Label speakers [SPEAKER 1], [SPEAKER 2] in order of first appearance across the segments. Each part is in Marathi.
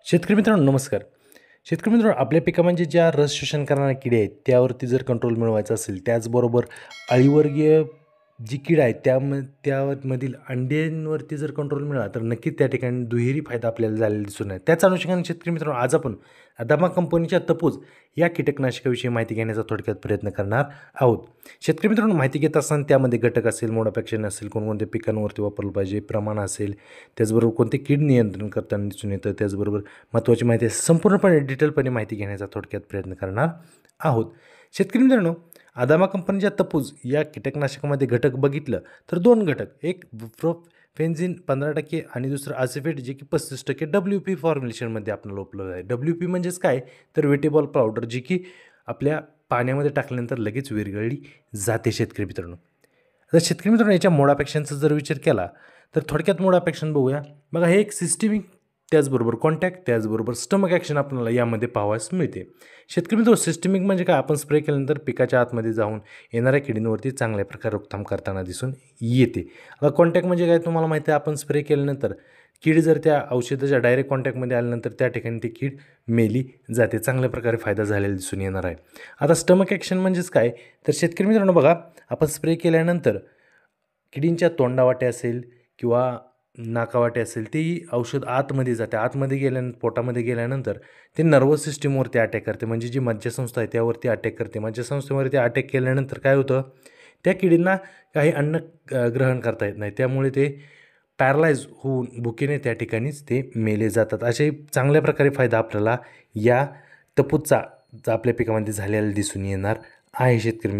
[SPEAKER 1] शेतकरी मित्रांनो नमस्कार. शेतकरी मित्रांनो आपल्या पिकामध्ये ज्या रस शोषण करणाऱ्या किडे आहेत त्यावरती जर कंट्रोल मिळवायचा असेल, त्याचबरोबर अळीवर्गीय जी कीड आहे त्यामधील अंड्यांवरती जर कंट्रोल मिळाला तर नक्कीच त्या ठिकाणी दुहेरी फायदा आपल्याला झालेला दिसून आहे. त्याच अनुषंगाने शेतकरी मित्रांनो आज आपण अदामा कंपनीच्या तपूज या कीटकनाशकाविषयी माहिती घेण्याचा थोडक्यात प्रयत्न करणार आहोत. शेतकरी मित्रांनो माहिती घेत असताना त्यामध्ये घटक असेल, मोडॅफॅक्शन असेल, कोणकोणत्या पिकांवरती वापरलं पाहिजे, प्रमाण असेल, त्याचबरोबर कोणते कीड नियंत्रण करताना दिसून येतं, त्याचबरोबर महत्त्वाची माहिती आहे, संपूर्णपणे डिटेलपणे माहिती घेण्याचा थोडक्यात प्रयत्न करणार आहोत. शेतकरी मित्रांनो अदामा कंपनीच्या तपूज या कीटकनाशकामध्ये घटक बघितलं तर दोन घटक, एक फेन्झिन 15% आणि दुसरं आसिफेट जे की 35% WP फॉर्म्युलेशनमध्ये आपल्याला उपलब्ध आहे. WP म्हणजेच काय तर वेटेबॉल पावडर जी की आपल्या पाण्यामध्ये टाकल्यानंतर लगेच विरघळली जाते. शेतकरी मित्रांनो आता शेतकरी मित्रांनो याच्या मोडॅफॅक्शनचा जर विचार केला तर थोडक्यात मोडॅफॅक्शन बघूया. बघा हे एक सिस्टमिक, त्याचबरोबर कॉन्टॅक्ट, त्याचबरोबर स्टमक ॲक्शन आपल्याला यामध्ये पाहावयास मिळते. शेतकरी मित्रांनो सिस्टमिक म्हणजे काय, आपण स्प्रे केल्यानंतर पिकाच्या आतमध्ये जाऊन येणाऱ्या किडींवरती चांगल्या प्रकारे रोकथाम करताना दिसून येते. आता कॉन्टॅक्ट म्हणजे काय तुम्हाला माहिती आहे, आपण स्प्रे केल्यानंतर कीड जर त्या औषधाच्या डायरेक्ट कॉन्टॅक्टमध्ये आल्यानंतर त्या ठिकाणी ती कीड मेली जाते, चांगल्या प्रकारे फायदा झालेला दिसून येणार आहे. आता स्टमक ॲक्शन म्हणजेच काय तर शेतकरी मित्रांनो बघा आपण स्प्रे केल्यानंतर किडींच्या तोंडावाटे असेल किंवा नाकावाटे असेल तेही औषध आतमध्ये जाते, आतमध्ये गेल्यानंतर पोटामध्ये गेल्यानंतर ते नर्वस सिस्टीमवरती अटॅक करते, म्हणजे जी मज्जासंस्था आहे त्यावरती अटॅक करते. मज्जासंस्थेवरती अटॅक केल्यानंतर काय होतं, त्या किडींना काही अन्न ग्रहण करता येत नाही, त्यामुळे ते पॅरालाइज होऊन भुकेने त्या ठिकाणीच ते मेले जातात. असे चांगल्या प्रकारे फायदा आपल्याला या तपूजचा आपल्या पिकामध्ये झालेला दिसून येणार आहे. शेतकरी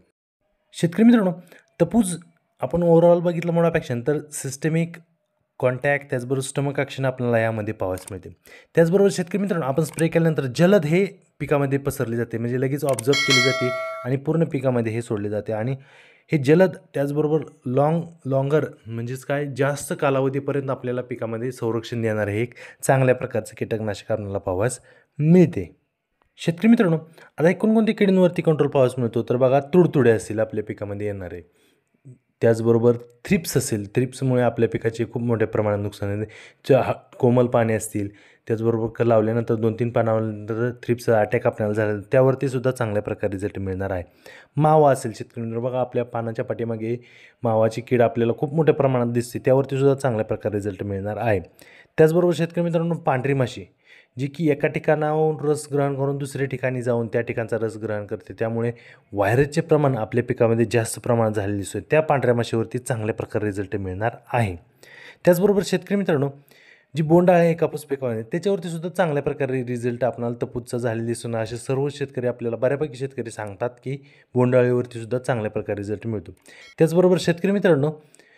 [SPEAKER 1] मित्रांनो तपूज आपण ओव्हरऑल बघितलं मोडापेक्षा तर सिस्टमिक, कॉन्टॅक्ट, त्याचबरोबर स्टमक ॲक्शन आपल्याला यामध्ये पाहावयास मिळते. त्याचबरोबर शेतकरी मित्रांनो आपण स्प्रे केल्यानंतर जलद हे पिकामध्ये पसरले जाते, म्हणजे लगेच ऑब्झर्व केली जाते आणि पूर्ण पिकामध्ये हे सोडले जाते. आणि हे जलद त्याचबरोबर लॉंगर म्हणजेच काय जास्त कालावधीपर्यंत आपल्याला पिकामध्ये संरक्षण देणारे हे एक चांगल्या प्रकारचं कीटकनाशक आपल्याला पाहावयास मिळते. शेतकरी मित्रांनो आता कोणकोणत्या किडींवरती कंट्रोल पाहावयास मिळतो तर बघा तुडतुडे असतील आपल्या पिकामध्ये येणारे, त्याचबरोबर थ्रिप्स असेल, थ्रिप्समुळे आपल्या पिकाचे खूप मोठ्या प्रमाणात नुकसान होते. कोमल पाने असतील, त्याचबरोबर लावल्यानंतर 2-3 पानानंतर थ्रिप्सचा अटॅक आपल्याला झाला त्यावरती सुद्धा चांगल्या प्रकारे रिझल्ट मिळणार आहे. मावा असेल शेतकरी बघा आपल्या पानाच्या पाठीमागे मावाची कीड आपल्याला खूप मोठ्या प्रमाणात दिसते, त्यावरती सुद्धा चांगल्या प्रकारे रिझल्ट मिळणार आहे. त्याचबरोबर शेतकरी मित्रांनो पांढरी माशी जी की एका ठिकाणाहून रस ग्रहण करून दुसऱ्या ठिकाणी जाऊन त्या ठिकाणचा रस ग्रहण करते, त्यामुळे व्हायरसचे प्रमाण आपल्या पिकामध्ये जास्त प्रमाणात झालेले दिसते, त्या पांढऱ्या माशीवरती चांगल्या प्रकारे रिझल्ट मिळणार आहे. त्याचबरोबर शेतकरी मित्रांनो जी बोंडाळ आहे कापूस पिकामध्ये त्याच्यावरती सुद्धा चांगल्या प्रकारे रिझल्ट आपल्याला तपूजचा झालेला दिसून असे सर्व शेतकरी आपल्याला बऱ्यापैकी शेतकरी सांगतात की बोंडाळीवरती सुद्धा चांगल्या प्रकारे रिझल्ट मिळतो. त्याचबरोबर शेतकरी मित्रांनो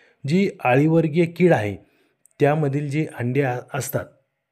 [SPEAKER 1] जी अळीवर्गीय कीड आहे त्यामधील जी अंडे असतात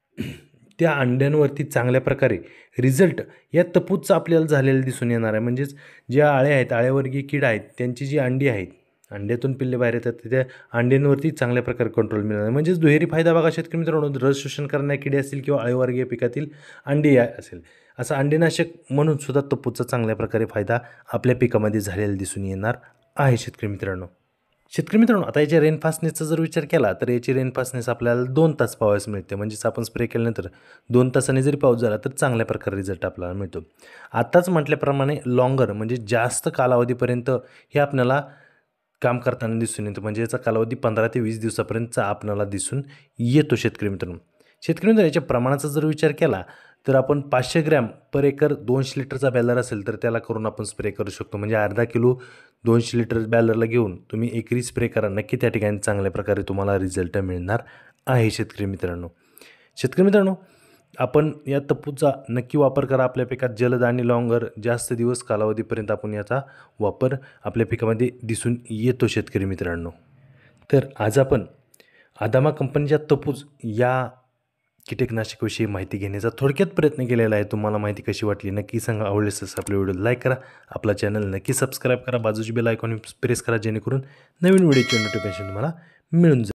[SPEAKER 1] त्या अंड्यांवरती चांगल्या प्रकारे रिझल्ट या तपूजचा आपल्याला झालेला दिसून येणार आहे. म्हणजेच ज्या अळ्या आहेत, अळ्यावर्गीय कीड आहेत, त्यांची जी अंडी आहेत, अंड्यातून पिल्ले बाहेर येतात, त्या अंड्यांवरती चांगल्या प्रकारे कंट्रोल मिळणार. म्हणजेच दुहेरी फायदा बघा शेतकरी मित्रांनो, रस शोषण करणाऱ्या किडे असतील किंवा अळीवर्गीय पिकातील अंडी असेल, असं अंडेनाशक म्हणून सुद्धा तपूजचा चांगल्या प्रकारे फायदा आपल्या पिकामध्ये झालेला दिसून येणार आहे. शेतकरी मित्रांनो आता याच्या रेनफास्टनेसचा जर विचार केला तर याची रेनफास्टनेस आपल्याला 2 तास पाहावयास मिळते, म्हणजेच आपण स्प्रे केल्यानंतर 2 तासाने जरी पाऊस झाला तर चांगल्या प्रकारे रिझल्ट आपल्याला मिळतो. आताच म्हटल्याप्रमाणे लॉंगर म्हणजे जास्त कालावधीपर्यंत हे आपल्याला काम करताना दिसून येतं, म्हणजे याचा कालावधी 15 ते 20 दिवसापर्यंतचा आपल्याला दिसून येतो. शेतकरी मित्रांनो याच्या प्रमाणाचा जर विचार केला तर आपण 500 ग्रॅम पर एकर 200 लिटरचा बॅलर असेल तर त्याला करून आपण स्प्रे करू शकतो. म्हणजे अर्धा किलो 200 लिटर बॅलरला घेऊन तुम्ही एकरी स्प्रे करा, नक्की त्या ठिकाणी चांगल्या प्रकारे तुम्हाला रिझल्ट मिळणार आहे. शेतकरी मित्रांनो आपण या तपूजचा नक्की वापर करा आपल्या पिकात, जलद आणि लॉंगर जास्त दिवस कालावधीपर्यंत आपण याचा वापर आपल्या पिकामध्ये दिसून येतो. शेतकरी मित्रांनो तर आज आपण अदामा कंपनीच्या तपूज या कीटकनाशकाविषयी माहिती घेण्याचा थोडक्यात प्रयत्न केलेला आहे. तुम्हाला माहिती कशी वाटली नक्की सांगा. आवडल्यास आपल्या व्हिडिओ लाईक करा, आपला चॅनल नक्की सबस्क्राईब करा, बाजूची बेल आयकॉन प्रेस करा, जेणेकरून नवीन व्हिडिओचे नोटिफिकेशन तुम्हाला मिळून जाईल.